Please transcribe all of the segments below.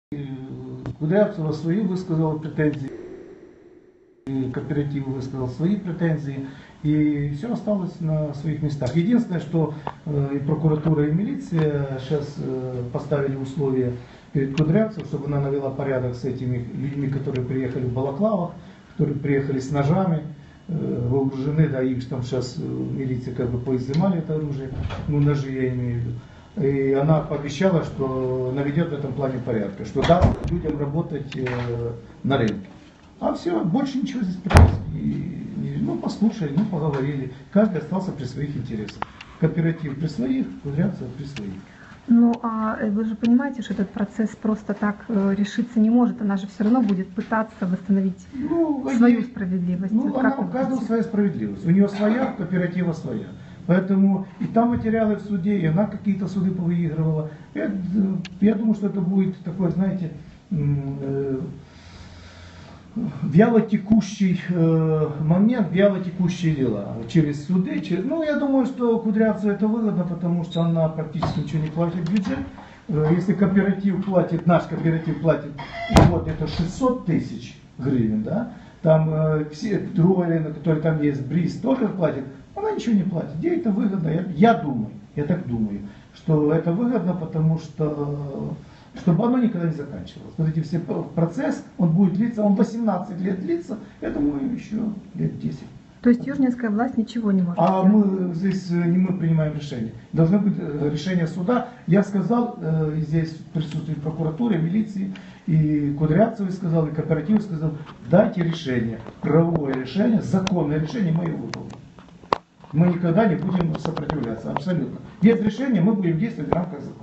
Кудрявцева свои высказал претензии, кооператив высказал свои претензии, и все осталось на своих местах. Единственное, что и прокуратура, и милиция сейчас поставили условия перед Кудрявцевым, чтобы она навела порядок с этими людьми, которые приехали в балаклавах, которые приехали с ножами, вооружены, да, их там сейчас милиция как бы поизымали это оружие, ну ножи я имею в виду. И она пообещала, что наведет в этом плане порядка, что даст людям работать на рынке. А все, больше ничего здесь претензий. Ну, послушали, ну, поговорили. Каждый остался при своих интересах. Кооператив при своих, Кудрявцев при своих. Ну, а вы же понимаете, что этот процесс просто так решиться не может. Она же все равно будет пытаться восстановить свою справедливость. Ну, она у каждого своя справедливость. У нее своя, кооператива своя. Поэтому и там материалы в суде, и она какие-то суды повыигрывала. Я думаю, что это будет такой, знаете, вялотекущий момент, вялотекущие дела через суды. Ну, я думаю, что Кудрявцеву это выгодно, потому что она практически ничего не платит в бюджет. Если кооператив платит, наш кооператив платит, вот это 600 тысяч гривен, да, там все другие, которые там есть, БРИЗ тоже платит, она ничего не платит. Ей это выгодно, я думаю, я так думаю, что это выгодно, потому что чтобы оно никогда не заканчивалось. Вот эти все процесс, он будет длиться, он 18 лет длится, я думаю, еще лет 10. То есть южненская власть ничего не может А сделать? мы здесь не мы принимаем решение. Должно быть решение суда. Я сказал, здесь присутствует прокуратура, милиции, и Кудрявцев сказал, и кооператив сказал, дайте решение, правовое решение, законное решение, мы его выполним. Мы никогда не будем сопротивляться, абсолютно. Без решения мы будем действовать в рамках закона.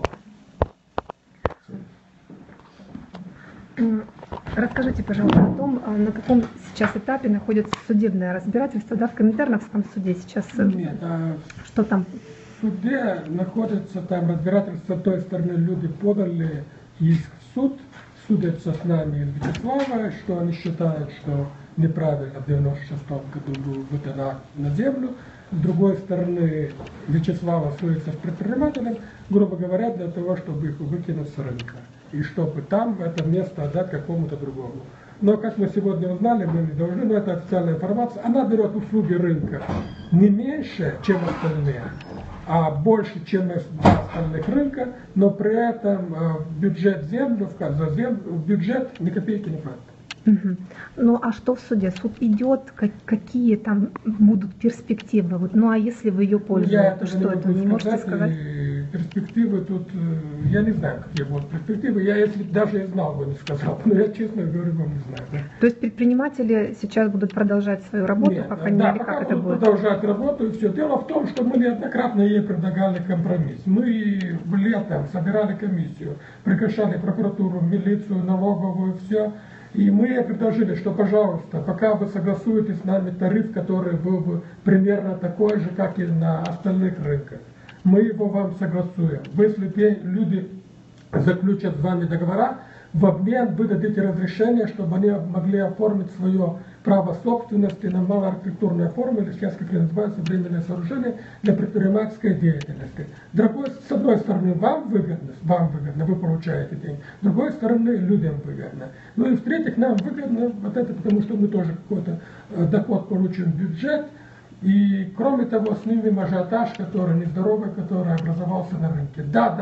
Расскажите, пожалуйста, о том, на каком сейчас этапе находится судебное разбирательство, да, в Коминтерновском суде сейчас. Нет, что там? В суде находится там разбирательство, с той стороны люди подали иск в суд, судятся с нами из Вячеслава, что они считают, что неправильно в 96 году был выдан акт на землю. С другой стороны, Вячеслава судится с предпринимателем, грубо говоря, для того, чтобы их выкинуть с рынка. И чтобы там это место отдать какому-то другому. Но, как мы сегодня узнали, мы не должны, но это официальная информация, она берет услуги рынка не меньше, чем остальные, а больше, чем остальных рынка, но при этом бюджет землю, в бюджет ни копейки не платит. Угу. Ну а что в суде? Суд идет, какие там будут перспективы? Вот, ну а если в ее пользу, то что это? Не можете сказать? Перспективы тут, я не знаю, какие будут перспективы. Я, если даже и знал бы, не сказал, но я, честно говорю, вам не знаю. Да. То есть предприниматели сейчас будут продолжать свою работу, Нет, пока не да, как это будет? Продолжать работу и все. Дело в том, что мы неоднократно ей предлагали компромисс. Мы летом собирали комиссию, приглашали прокуратуру, милицию, налоговую, все. И мы предложили, что, пожалуйста, пока вы согласуете с нами тариф, который был бы примерно такой же, как и на остальных рынках, мы его вам согласуем. Если люди заключат с вами договора, в обмен вы дадите разрешение, чтобы они могли оформить свое право собственности на малоархитектурные формы, или сейчас, как это называется, временное сооружение для предпринимательской деятельности. С одной стороны, вам выгодно, вы получаете деньги, с другой стороны, людям выгодно. Ну и в-третьих, нам выгодно вот это, потому что мы тоже какой-то доход получим в бюджет, и кроме того, снимем ажиотаж, который нездоровый, который образовался на рынке.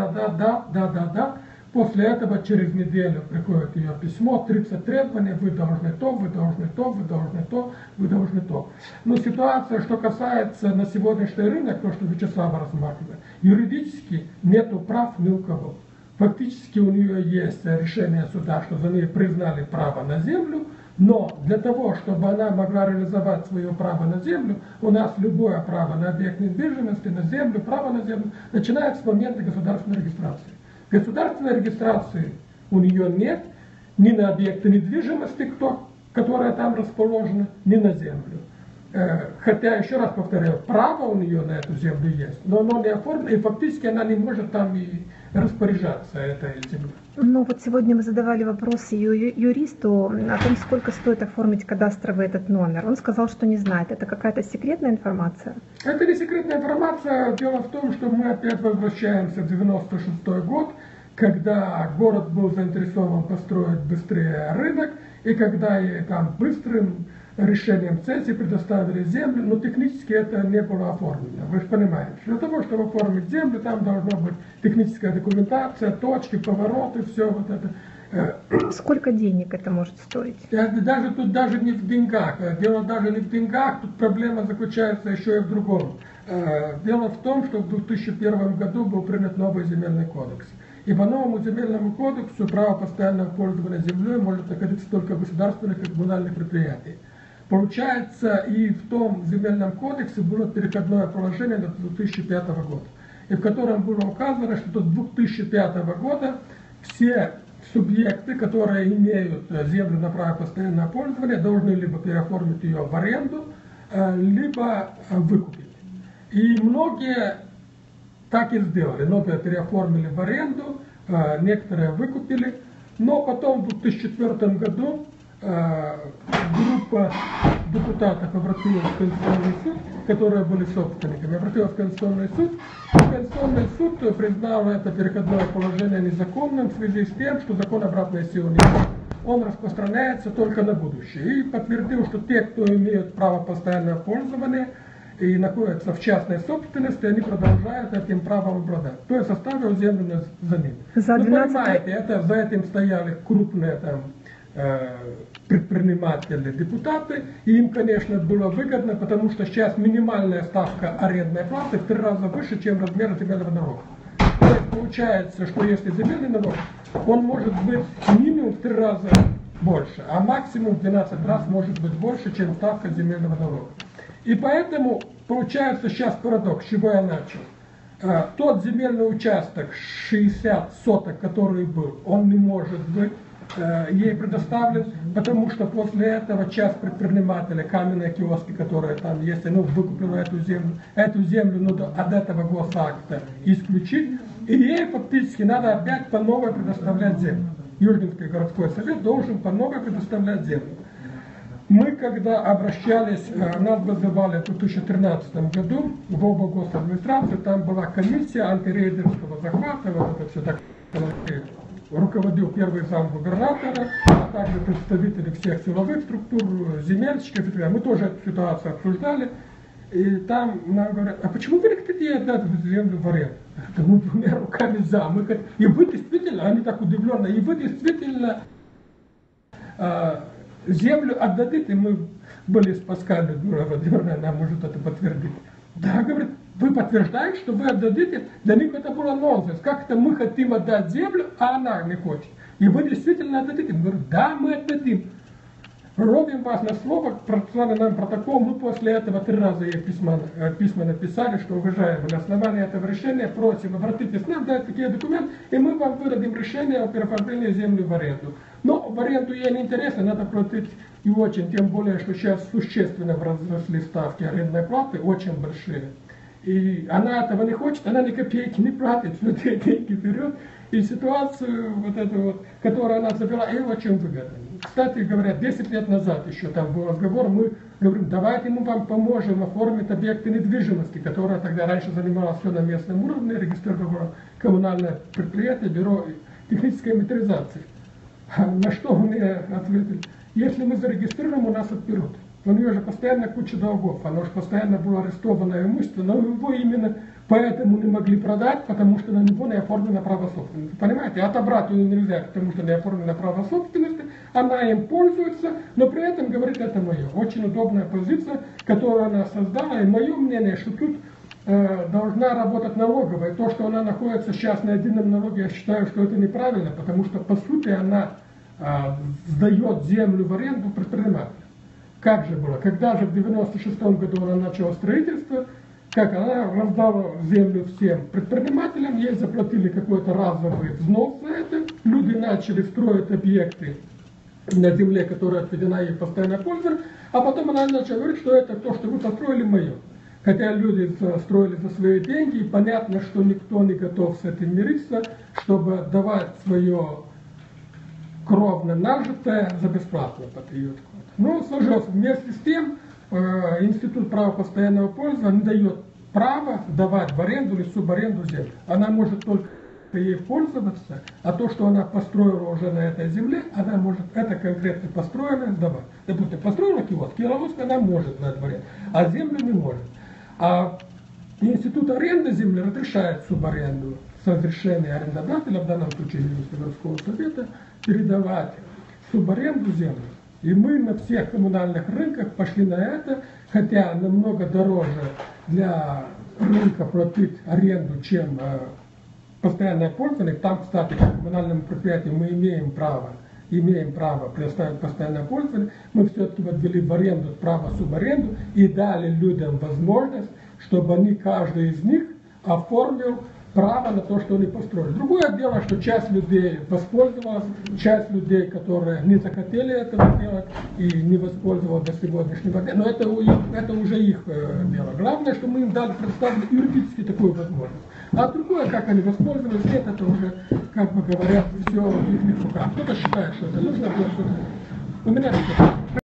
Да. После этого через неделю приходит ее письмо, 30 требований, вы должны то, вы должны то, вы должны то, вы должны то. Но ситуация, что касается на сегодняшний рынок, то, что Вячеслав рассматривает, юридически нету прав ни у кого. Фактически у нее есть решение суда, что за ней признали право на землю, но для того, чтобы она могла реализовать свое право на землю, у нас любое право на объект недвижимости, на землю, право на землю, начинается с момента государственной регистрации. Государственной регистрации у нее нет ни на объекты недвижимости, которые там расположены, ни на землю. Хотя, еще раз повторяю, право у нее на эту землю есть, но оно не оформлено, и фактически она не может там и распоряжаться этой землей. Ну вот сегодня мы задавали вопрос юристу о том, сколько стоит оформить кадастровый этот номер. Он сказал, что не знает. Это какая-то секретная информация? Это не секретная информация. Дело в том, что мы опять возвращаемся в 96-й год, когда город был заинтересован построить быстрее рынок, и когда ей там быстрым решением сессии предоставили землю, но технически это не было оформлено. Вы же понимаете, для того, чтобы оформить землю, там должна быть техническая документация, точки, повороты, все вот это. Сколько денег это может стоить? Тут даже не в деньгах. Дело даже не в деньгах, тут проблема заключается еще и в другом. Дело в том, что в 2001 году был принят новый земельный кодекс. И по новому земельному кодексу право постоянного пользования землей может находиться только в государственных и коммунальных предприятиях. Получается, и в том земельном кодексе было переходное положение до 2005 года, и в котором было указано, что до 2005 года все субъекты, которые имеют землю на право постоянного пользования, должны либо переоформить ее в аренду, либо выкупить. И многие так и сделали. Многие переоформили в аренду, некоторые выкупили. Но потом в 2004 году группа депутатов обратилась в Конституционный суд, которые были собственниками, обратилась в Конституционный суд. Конституционный суд признал это переходное положение незаконным в связи с тем, что закон обратной силы не имеет. Он распространяется только на будущее. И подтвердил, что те, кто имеют право постоянного пользования и находятся в частной собственности, они продолжают этим правом обладать. То есть оставил землю за ним. Вы понимаете, за этим стояли крупные там предприниматели, депутаты, и им, конечно, было выгодно, потому что сейчас минимальная ставка арендной платы в 3 раза выше, чем размер земельного налога. То есть получается, что если земельный налог, он может быть минимум в 3 раза больше, а максимум в 12 раз может быть больше, чем ставка земельного налога. И поэтому получается сейчас парадокс, с чего я начал. Тот земельный участок 60 соток, который был, он не может быть ей предоставлен, потому что после этого часть предпринимателей, каменные киоски, которые там есть, выкупила эту землю надо от этого госакта исключить, и ей фактически надо опять по новой предоставлять землю. Юргенский городской совет должен по новой предоставлять землю. Мы, когда обращались, нас вызывали в 2013 году в оба госадминистрации, там была комиссия антирейдерского захвата, вот это все так руководил первый зам губернатора, а также представители всех силовых структур, земельщиков. Мы тоже эту ситуацию обсуждали. И там нам говорят, а почему вы не хотите отдать землю в аренду? Мы двумя руками за. И вы действительно, они так удивлены, и вы действительно землю отдадите. Мы были с Паскалью, Дура Владимировна, она может это подтвердить. Да, говорит, вы подтверждаете, что вы отдадите? Для них это было нонсенс. Как это мы хотим отдать землю, а она не хочет? И вы действительно отдадите? Мы говорим, да, мы отдадим. Ровим вас на слово, прислали нам протокол, мы после этого 3 раза ей письма написали, что уважаемые, на основании этого решения просим, обратитесь к нам, дать такие документы, и мы вам выдадим решение о переоформлении земли в аренду. Но в аренду ей не интересно, надо платить и очень, тем более, что сейчас существенно возросли ставки арендной платы, очень большие. И она этого не хочет, она ни копейки не платит, но те деньги берет. И ситуацию, вот эту вот, которую она завела, ей очень выгодно. Кстати говоря, 10 лет назад еще там был разговор, мы говорим, давайте мы вам поможем оформить объекты недвижимости, которая тогда раньше занималась все на местном уровне, регистрировала коммунальное предприятие, бюро технической инвентаризации. На что мне ответили, если мы зарегистрируем, у нас отберут. У нее же постоянно куча долгов, оно же постоянно было арестованное имущество, но его именно поэтому не могли продать, потому что на него не оформлено право собственности. Понимаете, отобрать ее нельзя, потому что не оформлено право собственности, она им пользуется, но при этом говорит, это мое. Очень удобная позиция, которую она создала, и мое мнение, что тут должна работать налоговая. То, что она находится сейчас на едином налоге, я считаю, что это неправильно, потому что по сути она сдает землю в аренду предпринимателям. Как же было? Когда же в 96-м году она начала строительство, как она раздала землю всем предпринимателям, ей заплатили какой-то разовый взнос за это, люди начали строить объекты на земле, которая отведена ей постоянно пользование, а потом она начала говорить, что это то, что вы построили, мое. Хотя люди строили за свои деньги, и понятно, что никто не готов с этим мириться, чтобы отдавать свое кровно нажитое за бесплатную патриотку. Но сложилось вместе с тем, Институт права постоянного пользования не дает права давать в аренду или субаренду землю. Она может только только ей пользоваться, а то, что она построила уже на этой земле, она может, это конкретно построенное сдавать. Допустим, построила киоск, киоск она может на дворе, а землю не может. А институт аренды земли разрешает субаренду с разрешения арендодателя, в данном случае городского совета, передавать субаренду землю. И мы на всех коммунальных рынках пошли на это, хотя намного дороже для рынка платить аренду, чем постоянное пользование. Там, кстати, как коммунальному предприятию мы имеем право предоставить постоянное пользование. Мы все-таки ввели в аренду право субаренду и дали людям возможность, чтобы они, каждый из них, оформил право на то, что они построили. Другое дело, что часть людей воспользовалась, часть людей, которые не захотели этого делать и не воспользовались до сегодняшнего дня, но это уже их дело. Главное, что мы им дали представить юридически такую возможность. А другое, как они воспользовались, нет, это уже, как бы говорят, все в их руках. Кто-то считает, что это нужно, кто-то... У меня такое.